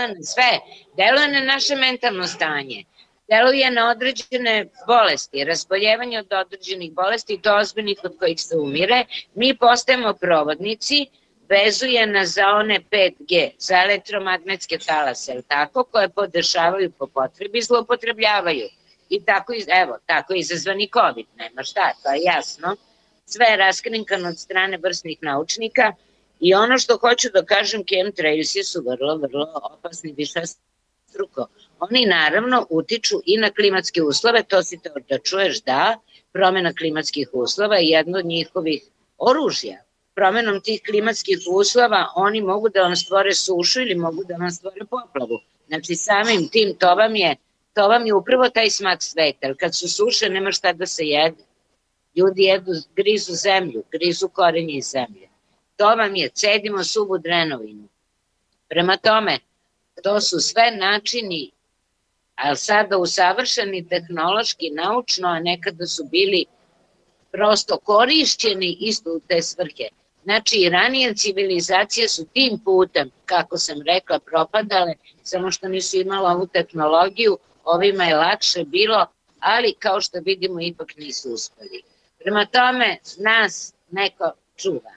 na sve, deluje na naše mentalno stanje, deluje na određene bolesti, razboljevanje od određenih bolesti, do ozbiljnih od kojih se umire, mi postajemo provodnici, vezuje nas za one 5G, za elektromagnetske talase, tako, koje podešavaju po potrebi, zloupotrebljavaju. I tako, evo, tako je izazvani COVID, nema šta, to je jasno. Sve je raskrinkano od strane vrsnih naučnika i ono što hoću da kažem, chemtrailsi su vrlo opasni višestruko. Oni naravno utiču i na klimatske uslove, to si te da čuješ, da, promena klimatskih uslova je jedno od njihovih oružja. Promenom tih klimatskih uslova oni mogu da vam stvore sušu ili mogu da vam stvore poplavu. Znači samim tim to vam je upravo taj smak sveta, jer kad su suše nema šta da se jede. Ljudi grizu zemlju, grizu korenje iz zemlje. To vam je, cedimo suvu drenovinu. Prema tome, to su sve načini, ali sada usavršeni tehnološki, naučno, a nekada su bili prosto korišćeni isto u te svrhe. Znači, i ranije civilizacije su tim putem, kako sam rekla, propadale, samo što nisu imala ovu tehnologiju, ovima je lakše bilo, ali kao što vidimo ipak nisu uspeli. Prema tome, nas neko čuva.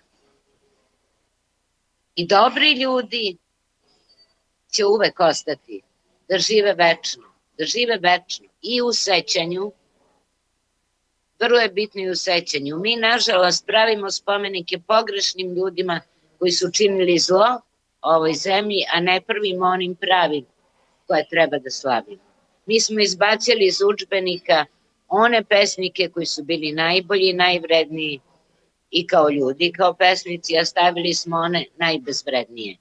I dobri ljudi će uvek ostati, da žive večno i u sećanju, vrlo je bitno i u sećanju. Mi, nažalost, pravimo spomenike pogrešnim ljudima koji su činili zlo ovoj zemlji, a ne pravimo onim pravim koje treba da slavimo. Mi smo izbacili iz udžbenika one pesnike koji su bili najbolji i najvredniji i kao ljudi, kao pesnici, a stavili smo one najbezvrednije.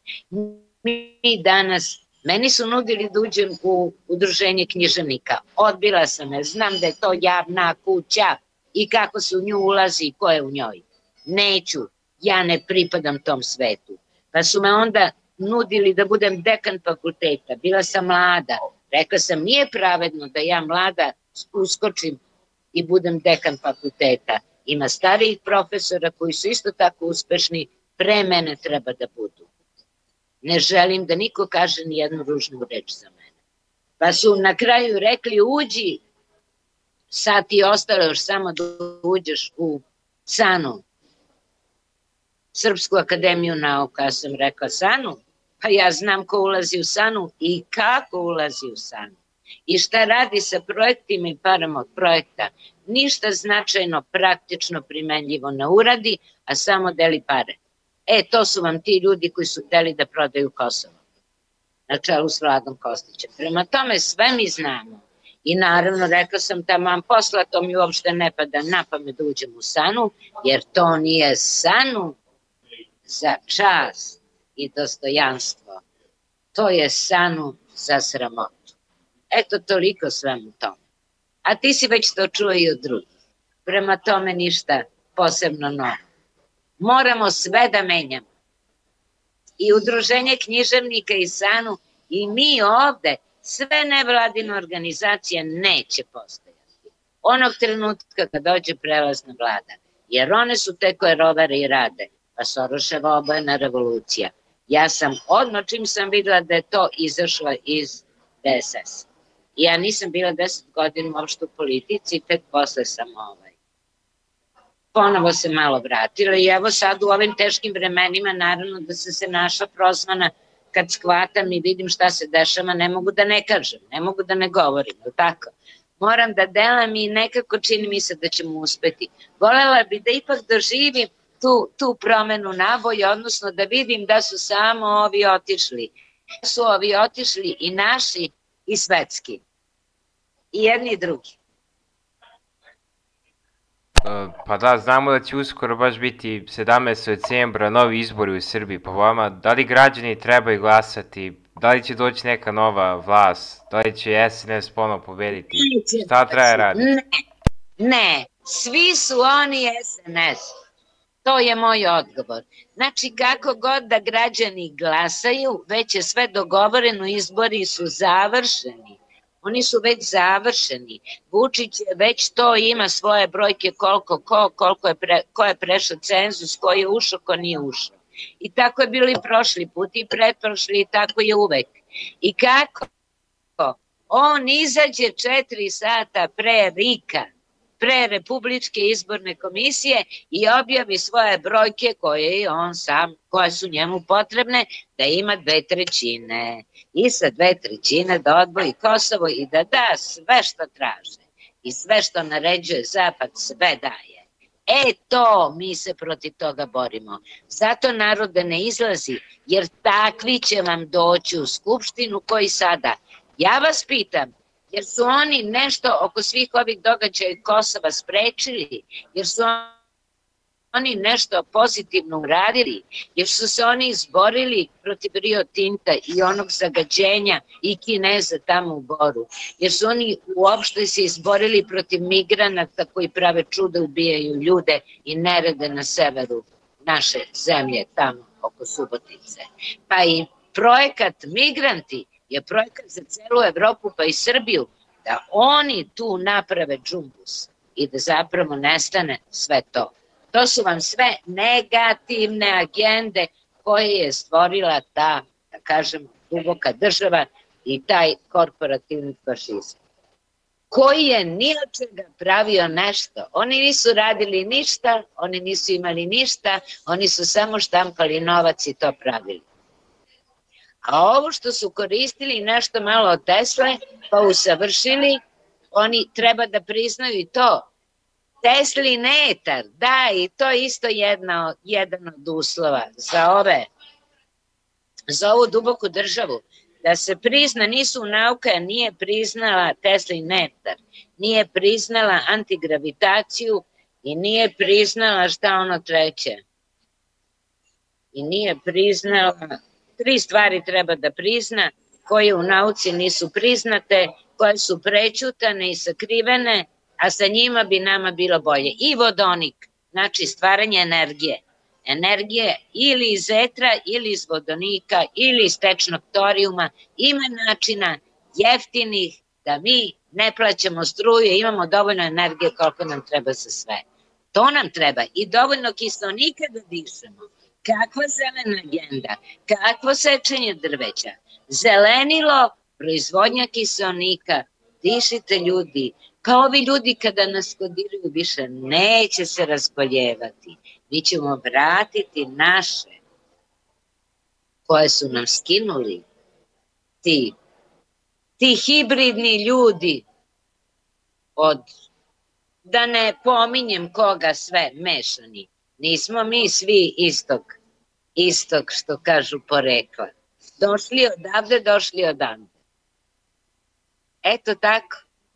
Mi danas, meni su nudili da uđem u udruženje književnika. Odbila sam je, znam da je to javna kuća i kako se u nju ulazi i ko je u njoj. Neću, ja ne pripadam tom svetu. Pa su me onda nudili da budem dekan fakulteta, bila sam mlada. Rekla sam, nije pravedno da ja mlada uskočim i budem dekan fakulteta. Ima starijih profesora koji su isto tako uspešni, pre mene treba da budu. Ne želim da niko kaže ni jednu ružnu reč za mene. Pa su na kraju rekli, uđi, sad ti ostalo još samo da uđeš u SANU, Srpsku akademiju nauka. Ja sam rekla, SANU? Pa ja znam ko ulazi u SANU i kako ulazi u SANU. I šta radi sa projektima i parama od projekta. Ništa značajno, praktično primenljivo ne uradi, a samo deli pare. To su vam ti ljudi koji su hteli da prodaju Kosovo, na čelu s Vladom Kostićem. Prema tome sve mi znamo. I naravno, rekla sam taman posla, to mi uopšte ne pada na pamet da uđem u SANU, jer to nije SANU za čast i dostojanstvo. To je SANU za sramotu. Eto, toliko svemu tome. A ti si već to čuo i od drugih. Prema tome ništa posebno novo. Moramo sve da menjamo. I udruženje književnika i SANU i mi ovde, sve nevladine organizacije neće postojati. Onog trenutka kad dođe prelazna vlada. Jer one su te koje rovare i rade. Pa Soroševa obojena revolucija. Ja sam odmah čim sam videla da je to izašlo iz DSS. Ja nisam bila 10 godina uopšte u politici, tek posle sam ponovo se malo vratila i evo sad u ovim teškim vremenima naravno da sam se našla prozvana kad shvatam i vidim šta se dešava, ne mogu da ne kažem, ne mogu da ne govorim, tako? Moram da delam i nekako čini mi se da ćemo uspeti. Volela bi da ipak doživim tu promenu nabolje, odnosno da vidim da su samo ovi otišli. Da su ovi otišli i naši i svetski. I jedni i drugi. Pa da, znamo da će uskoro baš biti 17. decembra novi izbori u Srbiji. Po vama, da li građani trebaju glasati? Da li će doći neka nova vlast? Da li će SNS ponovo pobediti? Šta treba raditi? Ne, svi su oni SNS. To je moj odgovor. Znači, kako god da građani glasaju, već je sve dogovoreno, izbori su završeni. Oni su već završeni. Vučić već to ima svoje brojke ko je prešao cenzus, ko je ušao, ko nije ušao. I tako je bilo i prošli put i pretprošli i tako je uvek. I kako? On izađe 4 sata pre RIK-a, pre Republičke izborne komisije i objavi svoje brojke koje su njemu potrebne da ima 2/3. I sa 2/3 da odvoji Kosovo i da da sve što traže i sve što naređuje Zapad, sve daje. Mi se protiv toga borimo. Zato narod da ne izlazi, jer takvi će vam doći u Skupštinu koji sada. Ja vas pitam, jer su oni nešto oko svih ovih događaja Kosova sprečili, jer su oni nešto pozitivno uradili, jer su se oni izborili protiv Rio Tinta i onog zagađenja i Kineza tamo u Boru, jer su oni uopšte se izborili protiv migranata koji prave čuda, ubijaju ljude i nerede na severu naše zemlje, tamo oko Subotice. Pa i projekat Migranti je projekat za celu Evropu pa i Srbiju, da oni tu naprave džumbus i da zapravo nestane sve to. To su vam sve negativne agende koje je stvorila ta, da kažem, duboka država i taj korporativni fašizam, koji je ni od čega pravio nešto. Oni nisu radili ništa, oni nisu imali ništa, oni su samo štampali novac i to pravili. A ovo što su koristili nešto malo od Tesle, pa usavršili, oni treba da priznaju i to. Teslin etar, da, i to je isto jedan od uslova za ovu duboku državu. Da se prizna, nisu nauka, nije priznala Teslin etar, nije priznala antigravitaciju i nije priznala šta ono treće. I nije priznala... 3 stvari treba da prizna, koje u nauci nisu priznate, koje su prećutane i sakrivene, a sa njima bi nama bilo bolje. I vodonik, znači stvaranje energije. Energije ili iz etra, ili iz vodonika, ili iz tečnog torijuma. Ima načina jeftinih da mi ne plaćamo struju, imamo dovoljno energije koliko nam treba za sve. To nam treba i dovoljno kiseonika da dišemo. Kakva zelena agenda, kakvo sečenje drveća, zelenilo, proizvodnja kiseonika, dišite ljudi, kao ovi ljudi kada nas kodiraju više neće se razboljevati, mi ćemo vratiti naše koje su nam skinuli, ti hibridni ljudi od, da ne pominjem koga sve, mešani. Nismo mi svi istog što kažu porekla. Došli odavde, došli odande. Eto tako.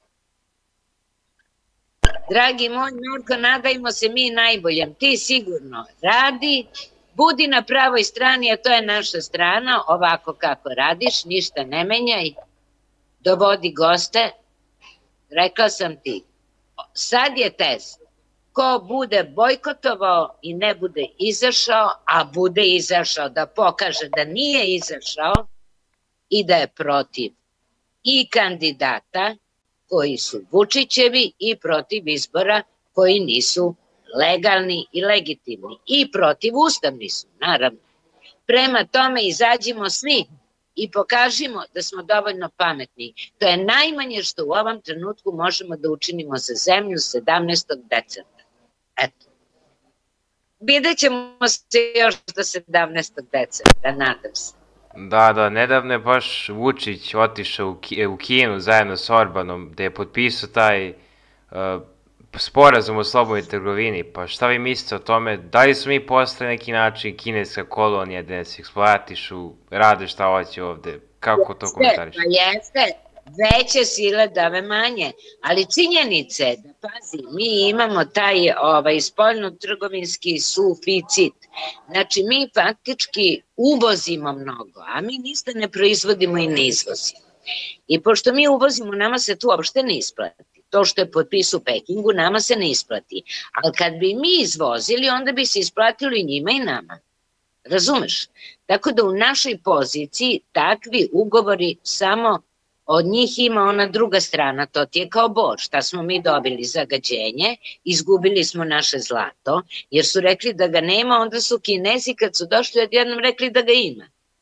Dragi moj Nurko, nadajmo se mi najboljem. Ti sigurno radi, budi na pravoj strani, a to je naša strana, ovako kako radiš, ništa ne menjaj, dovodi goste. Rekla sam ti, sad je test. Ko bude bojkotovao i ne bude izašao, a bude izašao da pokaže da nije izašao i da je protiv i kandidata koji su Vučićevi i protiv izbora koji nisu legalni i legitimni i protiv ustavni su, naravno. Prema tome izađimo svi i pokažimo da smo dovoljno pametni. To je najmanje što u ovom trenutku možemo da učinimo za zemlju 17. decembra. Eto. Vidjet ćemo se još do 17. decembra, nadam se. Da, nedavno je baš Vučić otišao u Kinu zajedno s Orbanom, gde je potpisao taj sporazum o slobodnoj trgovini. Pa šta vi mislite o tome? Da li smo mi postali neki način kineska kolonija gde se eksploatišu, rade šta hoće ovde? Kako to komentariš? Pa jeste, veće sile dave manje, ali činjenice da, pazi, mi imamo taj spoljno-trgovinski suficit. Znači, mi faktički uvozimo mnogo, a mi ništa ne proizvodimo i ne izvozimo. I pošto mi uvozimo, nama se tu uopšte ne isplati. To što je potpis u Pekingu, nama se ne isplati. Ali kad bi mi izvozili, onda bi se isplatilo i njima i nama. Razumeš? Tako da u našoj poziciji takvi ugovori samo od njih ima ona druga strana, to ti je kao Bor. Šta smo mi dobili? Zagađenje, izgubili smo naše zlato, jer su rekli da ga nema, onda su Kinezi kad su došli odjednom rekli da ga ima.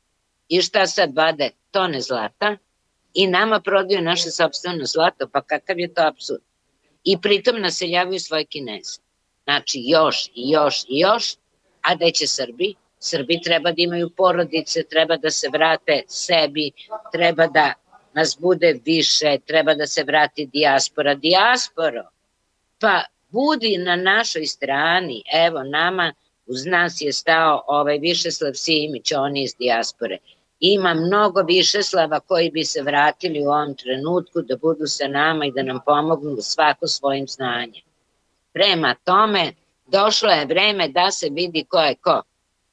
I šta sad vade? Tone zlata i nama prodaju naše sopstveno zlato, pa kakav je to apsurd? I pritom naseljavaju svoje Kineze. Znači još i još i još, a gde će Srbi? Srbi treba da imaju porodice, treba da se vrate sebi, treba da nas bude više, treba da se vrati dijaspora. Dijasporo, pa budi na našoj strani, evo nama, uz nas je stao Višeslav Simić, on je iz dijaspore. Ima mnogo Višeslava koji bi se vratili u ovom trenutku da budu sa nama i da nam pomognu svako svojim znanjem. Prema tome, došlo je vreme da se vidi ko je ko.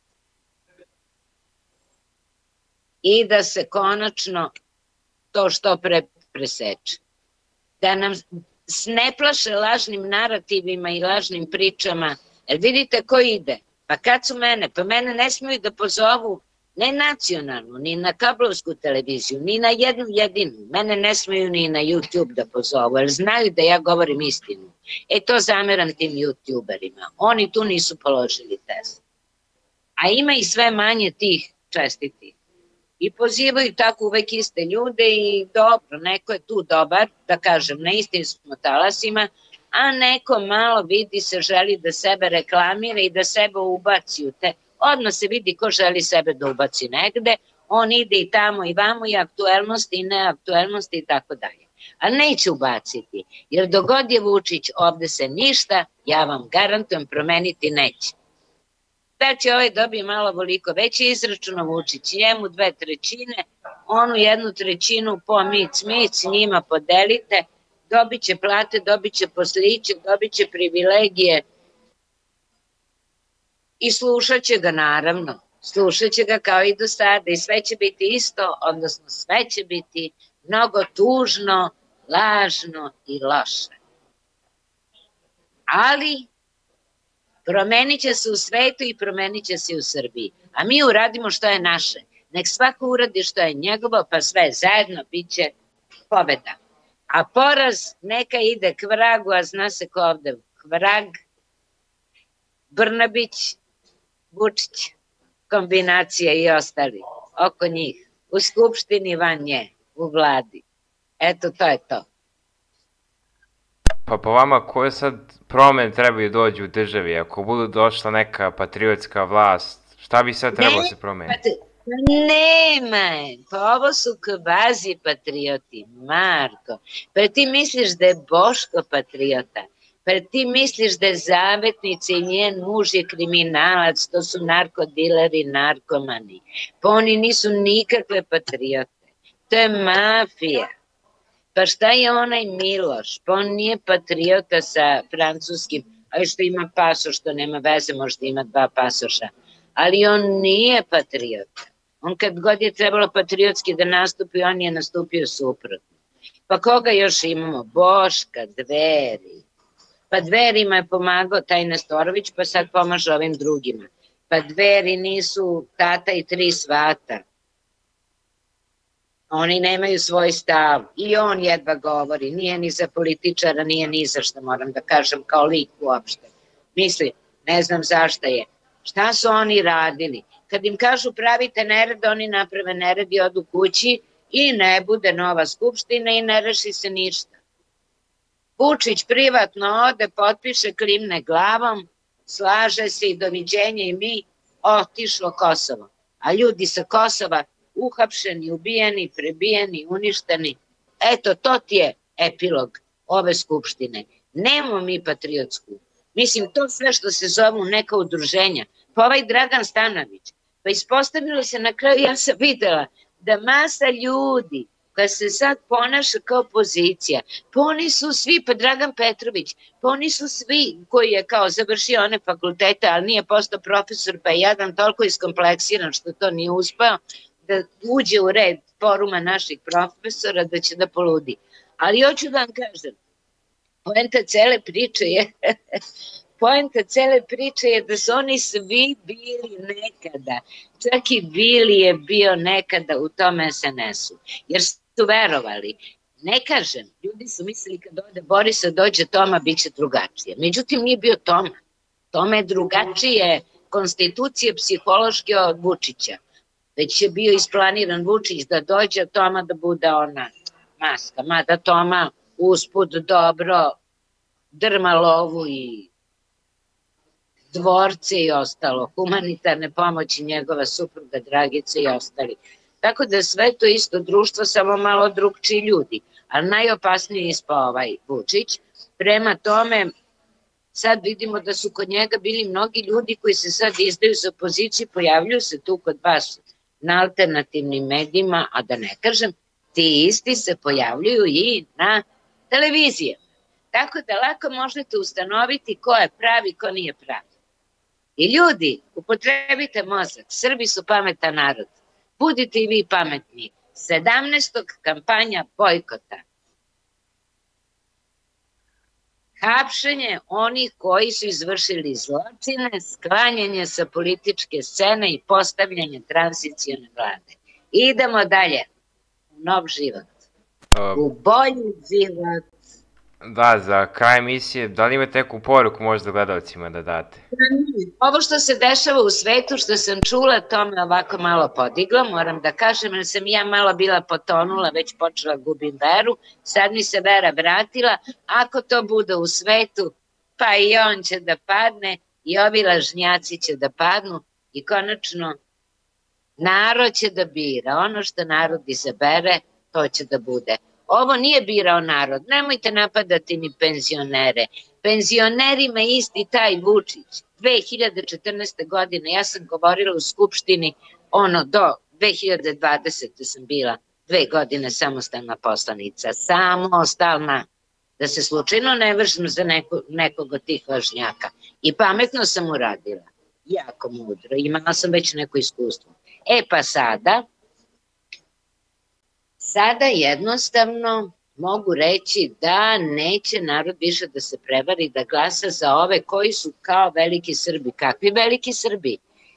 I da se konačno to što pre preseče. Da nam ne plaše lažnim narativima i lažnim pričama. Jer vidite ko ide? Pa kad su mene? Pa mene ne smiju da pozovu ne nacionalnu, ni na kablovsku televiziju, ni na jednu jedinu. Mene ne smiju ni na YouTube da pozovu, jer znaju da ja govorim istinu. To zameram tim YouTuberima. Oni tu nisu položili test. A ima i sve manje tih čestitih. I pozivaju tako uvek iste ljude i dobro, neko je tu dobar, da kažem, na istim smo talasima, a neko malo vidi se, želi da sebe reklamira i da sebe ubaci u te. Odmah se vidi ko želi sebe da ubaci negde, on ide i tamo i vamo i aktuelnosti i neaktuelnosti i tako dalje. A neće ubaciti, jer dogod je Vučić, ovde se ništa, ja vam garantujem, promeniti neće. Znači, dobije malo voliko, već je izračunao Vučić, njemu 2/3, onu 1/3 po mic, njima podelite, dobit će plate, dobit će posliće, dobit će privilegije i slušat će ga naravno, slušat će ga kao i do sada i sve će biti isto, odnosno sve će biti mnogo tužno, lažno i loše. Ali promenit će se u svetu i promenit će se u Srbiji. A mi uradimo što je naše. Nek svako uradi što je njegovo, pa sve zajedno bit će pobeda. A poraz neka ide k vragu, a zna se ko ovde vrag, Brnabić, Vučić, kombinacija i ostali oko njih. U skupštini, van nje, u vladi. Eto, to je to. Pa po vama, koje sad promene trebaju dođu u državi? Ako budu došla neka patriotska vlast, šta bi sad trebalo se promeniti? Nema, pa ovo su kvazi patrioti, Marko. Pa ti misliš da je Boško patriota? Pa ti misliš da je zavetnica i njen muž je kriminalac, to su narkodileri, narkomani. Pa oni nisu nikakve patriote. To je mafija. Pa šta je onaj Miloš? Pa on nije patriota sa francuskim, a što ima pasoš, što nema veze, možda ima 2 pasoša. Ali on nije patriota. On kad god je trebalo patriotski da nastupi, on je nastupio suprotno. Pa koga još imamo? Boška, Dveri. Pa Dverima je pomagao taj Nestorović, pa sad pomaže ovim drugima. Pa Dveri nisu tata i 3 svata. Oni nemaju svoj stav i on jedva govori, nije ni za političara, nije ni za što, moram da kažem, kao lik uopšte. Mislim, ne znam zašto je. Šta su oni radili? Kad im kažu pravite nered, oni naprave nered i odu kući i ne bude nova skupština i ne reši se ništa. Vučić privatno ode, potpiše, klimne glavom, slaže se i doviđenje i mi, otišlo Kosovo. A ljudi sa Kosova uhapšeni, ubijeni, prebijeni, uništeni. Eto, to ti je epilog ove skupštine. Nemo mi patriotsku. Mislim, to sve što se zovu neka udruženja. Pa ovaj Dragan Stanović. Pa ispostavilo se na kraju, ja sam videla, da masa ljudi koja se sad ponaša kao opozicija, pa oni su svi, pa Dragan Petrović, pa oni su svi koji je kao završio one fakultete, ali nije postao profesor, pa je jadan toliko iskompleksiran što to nije uspeo, da uđe u red foruma naših profesora, da će da poludi. Ali hoću da vam kažem, poenta cele priče je da su oni svi bili nekada, čak i Bili je bio nekada u tom SNS-u, jer su verovali. Ne kažem, ljudi su mislili kad ode Borisa, dođe Toma, bit će drugačije. Međutim, nije bio Toma. Toma je drugačije konstitucije psihološke od Vučića. već je bio isplaniran Vučić da dođe, Toma da bude ona maska, mada Toma usput dobro drma lovu i dvorce i ostalo, humanitarne pomoći njegova supruga Dragica i ostali. Tako da sve to isto društvo, samo malo drugčiji ljudi, ali najopasniji ispao ovaj Vučić. Prema tome, sad vidimo da su kod njega bili mnogi ljudi koji se sad izdaju za opoziciju, pojavljuju se tu kod vas na alternativnim medijima, a da ne kažem, ti isti se pojavljuju i na televizijama. Tako da lako možete ustanoviti ko je pravi, ko nije pravi. I ljudi, upotrebite mozak, Srbi su pametan narod. Budite i vi pametni. 17. kampanja bojkota. Hapšenje onih koji su izvršili zločine, sklanjanje sa političke scene i postavljanje tranzicijone vlade. Idemo dalje. U nov život. U bolji život. Da, za kraj emisije, da li imate neku poruku možda gledalcima da date? Ovo što se dešava u svetu, što sam čula, to me ovako malo podiglo, moram da kažem, jer sam ja malo bila potonula, već počela gubim veru, sad mi se vera vratila, ako to bude u svetu, pa i on će da padne, i ovi lažnjaci će da padnu, i konačno narod će da bira, ono što narod izabere, to će da bude. Ovo nije birao narod, nemojte napadati ni penzionere. Penzionerima isti taj Vučić. 2014. godine, ja sam govorila u Skupštini, do 2020. sam bila 2 godine samostalna poslanica, samostalna, da se slučajno ne vršim za nekog od tih lažnjaka. I pametno sam uradila, jako mudro, imala sam već neko iskustvo. Pa sada jednostavno mogu reći da neće narod više da se prevari, da glasa za ove koji su kao veliki Srbi. Kakvi veliki Srbi?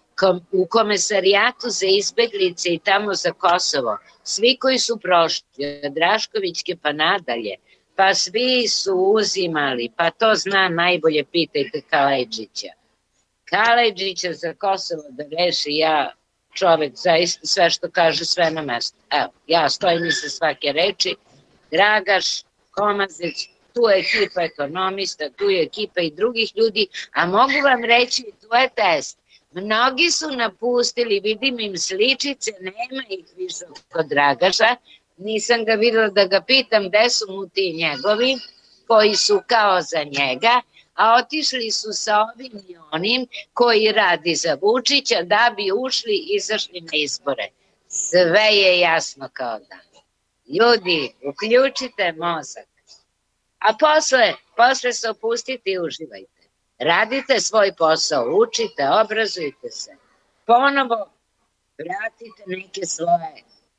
U komesarijatu za izbeglice i tamo za Kosovo, svi koji su prošli, od Raškovićke pa nadalje, pa svi su uzimali, pa to zna najbolje, pitajte Kaleđića. Kaleđića za Kosovo da reši, ja čovek zaista sve što kaže sve na mestu. Evo, ja stojim iza svake reči, Dragaš, Komazeć, tu je ekipa ekonomista, tu je ekipa i drugih ljudi, a mogu vam reći, tu je test. Mnogi su napustili, vidim im sličice, nema ih više kod Dragaša, nisam ga videla da ga pitam gde su mu ti njegovi, koji su kao za njega, a otišli su sa ovim i onim koji radi za Vučića da bi ušli i izašli na izbore. Sve je jasno kao dan. Ljudi, uključite mozak. A posle se opustite i uživajte. Radite svoj posao, učite, obrazujte se. Ponovo vratite neke svoje.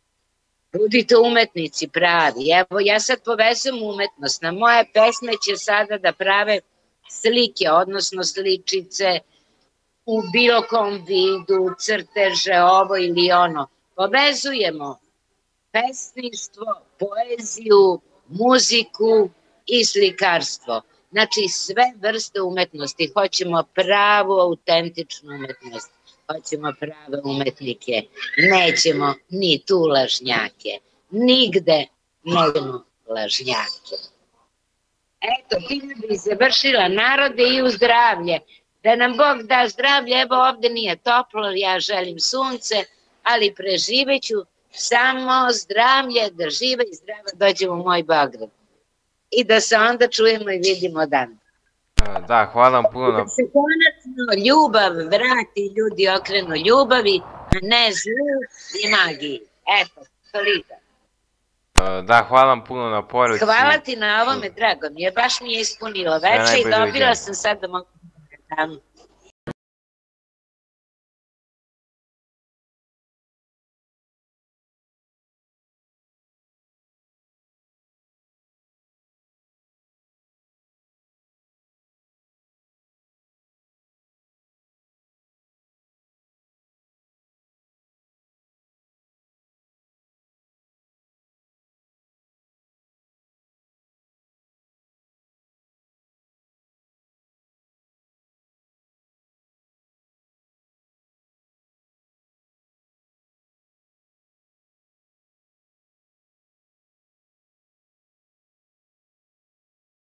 Budite umetnici pravi. Evo, ja sad povezujem umetnost. Na moje pesme će sada da prave slike, odnosno sličice u bilo kom vidu, crteže, ovo ili ono. Povezujemo pesništvo, poeziju, muziku i slikarstvo. Znači sve vrste umetnosti. Hoćemo pravu, autentičnu umetnost. Hoćemo prave umetnike. Nećemo ni tu lažnjake. Nigde nećemo lažnjake. Eto, time bi završila, narode, i u zdravlje. Da nam Bog da zdravlje, evo ovde nije toplo, ja želim sunce, ali preživeću samo zdravlje, da živa i zdrava dođemo u moj Beograd. I da se onda čujemo i vidimo dan. Da, hvala vam puno. Da se konačno ljubav vrati, ljudi okrenu ljubavi, a ne zlu i magiji. Eto, toliko. Da, hvala vam puno na poruci. Hvala ti na ovome, drago mi je, baš mi je ispunilo veče i dobila sam sad da mogu da dam